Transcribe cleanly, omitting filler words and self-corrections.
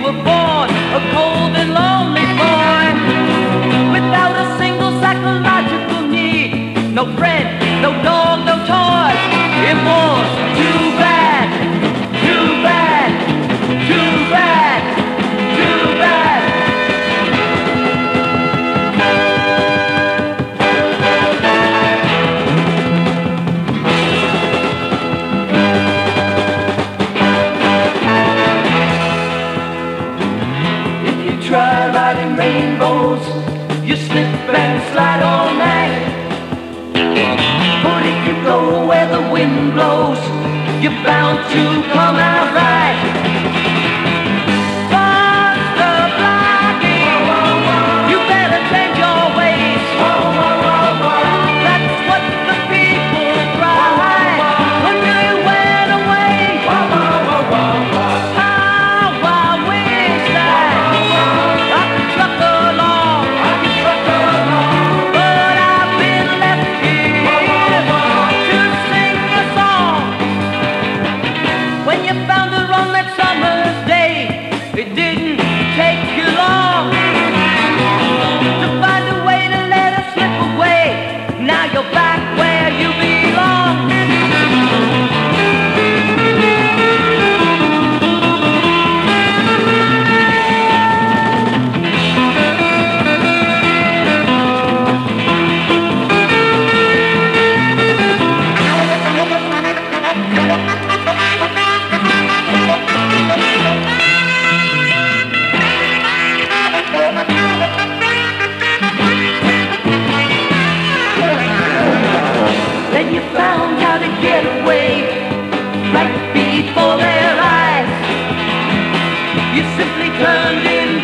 were born a cold and lonely boy, without a single psychological need. No friend, no dog, no toy. It was too bad, too bad, too bad, too bad. If you try riding rainbows, you slip and slide all night. But if you go where the wind blows, you're bound to come out right. BusterBlackie, you better change your ways. That's what the people cried when you went away. How I wish that I could truck along, but I've been left here to sing a song. When you found her on that summer's day, it didn't take you long to find a way to let her slip away. Now you're back where you belong. Then you found how to get away right before their eyes. You simply turned in